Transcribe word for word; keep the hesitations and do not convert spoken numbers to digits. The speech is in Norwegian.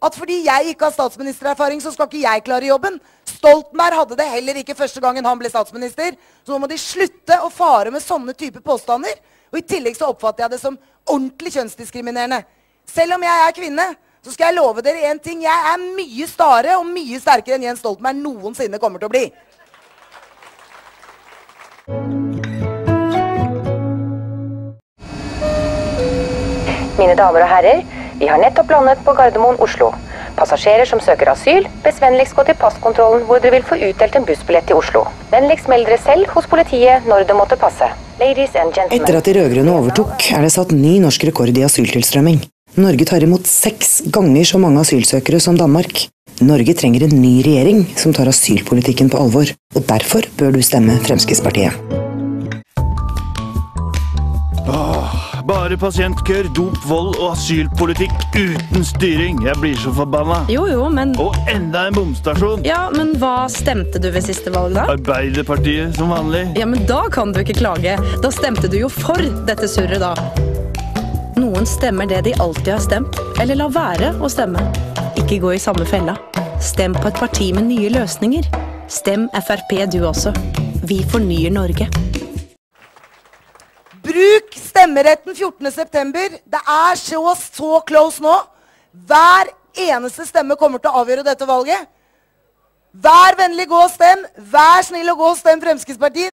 at fordi jeg ikke har statsministererfaring, så skal ikke jeg klare jobben. Stoltenberg hadde det heller ikke første gangen han ble statsminister. Så nå må de slutte å fare med sånne type påstander. Og i tillegg så oppfatter jeg det som ordentlig kjønnsdiskriminerende. Selv om jeg er kvinne, så skal jeg love dere en ting. Jeg er mye stare og mye sterkere enn Jens Stoltenberg noensinne kommer til å bli. Mine damer og herrer, vi har nettopp landet på Gardermoen, Oslo. Passasjerer som søker asyl, bes vennligst gå til passkontrollen hvor dere vil få utdelt en bussbillett til Oslo. Vennligst meld dere selv hos politiet når det måtte passe. Ladies and gentlemen. Etter at de rødgrønne overtok, er det satt ny norsk rekord i asyltilstrømming. Norge tar imot seks ganger så mange asylsøkere som Danmark. Norge trenger en ny regjering som tar asylpolitikken på alvor, og derfor bør du stemme Fremskrittspartiet. Åh, bare pasientkør, dop, vold og asylpolitikk uten styring. Jeg blir så forbanna. Jo, jo, men... Og enda en bomstasjon. Ja, men hva stemte du ved siste valg da? Arbeiderpartiet, som vanlig. Ja, men da kan du ikke klage. Da stemte du jo for dette surret da. Noen stemmer det de alltid har stemt, eller la være å stemme. Ikke gå i samme fella. Stem på et parti med nye løsninger. Stem F R P du også. Vi fornyer Norge. Bruk stemmeretten fjortende september. Det er så, så close nå. Hver eneste stemme kommer til å avgjøre dette valget. Vær vennlig, gå og stem. Vær snill og gå og stem Fremskrittspartiet.